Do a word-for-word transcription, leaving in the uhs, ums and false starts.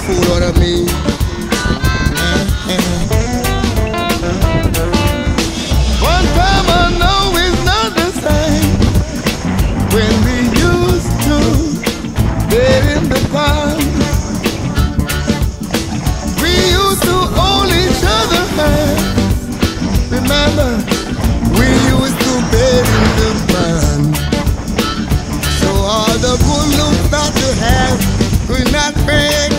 fool out of me. One time I know it's not the same when we used to bed in the park. We used to hold each other hand. Remember, we used to bed in the barn. So all the good looks that you have could not break